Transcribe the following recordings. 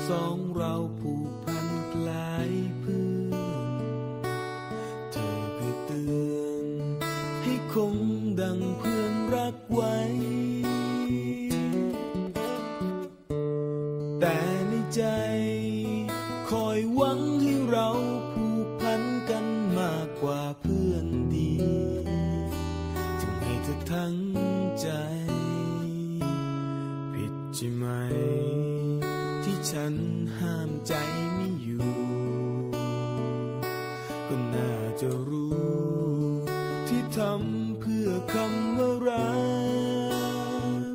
สองเราผูกพันคล้ายเพื่อนเธอเคยเตือนให้คงดังเพื่อนรักไว้แต่ในใจคอยหวังให้เราผูกพันกันมากกว่าเพื่อนดีจึงให้เธอทั้งใจผิดใช่ไหมที่ฉันห้ามใจไม่อยู่ก็น่าจะรู้ที่ทำเพื่อคำว่ารัก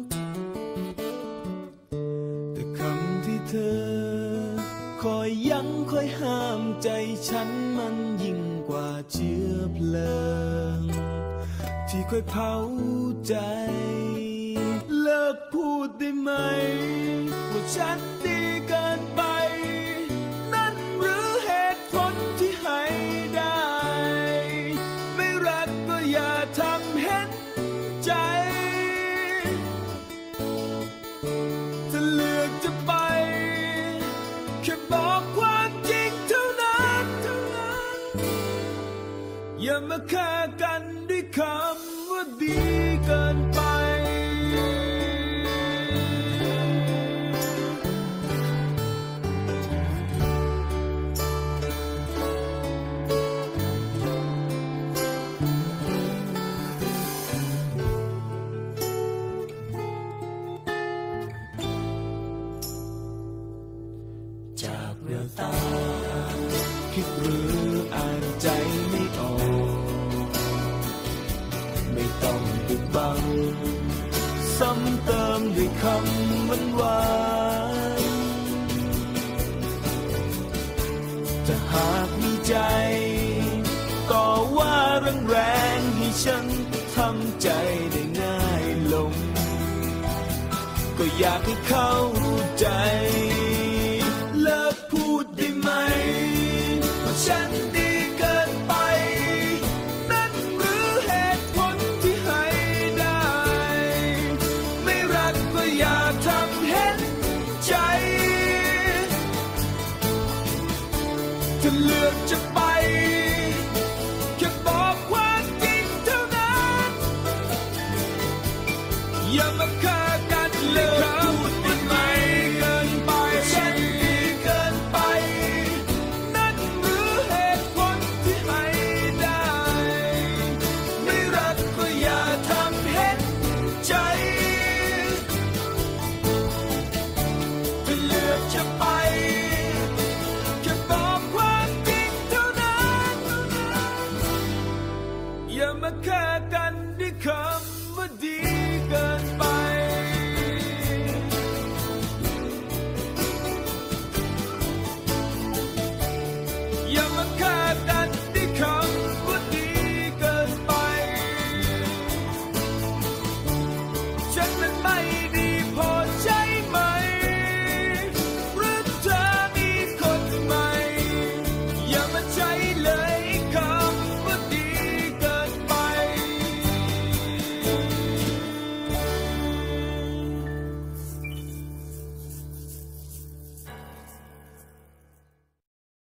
แต่คำที่เธอคอยยั้งคอยห้ามใจฉันมันยิ่งกว่าเชื้อเพลิงที่คอยเผาใจเลิกพูดได้ไหมว่าฉันดีเกินไปนั่นหรือเหตุผลที่ให้ได้ไม่รักก็อย่าทำเห็นใจถ้าเลือกจะไปแค่บอกความจริงเท่านั้นอย่ามาฆ่ากันด้วยคำว่าดีเกินไปจากแววตาคิดหรืออ่านใจไม่ออกไม่ต้องปิดบังซ้ำเติมด้วยคำหวานๆจะหากมีใจต่อว่าแรงๆให้ฉันทำใจได้ง่ายลงก็อยากให้เข้าใจเลิกพูดได้ไหมว่าฉันดีเกินไปนั่นหรือเหตุผลที่ให้ได้ไม่รักก็อย่าทำเห็นใจถ้าเลือกจะไปแค่บอกความจริงเท่านั้นอย่ามาฆ่ากันเลยพูดได้ไหมเกินไปฉันดีเกินไปนั่นหรือเหตุผลที่ให้ได้ไม่รักก็อย่าทำเห็นใจถ้าเลือกจะไปแค่บอกความจริงเท่านั้นอย่ามาฆ่ากัน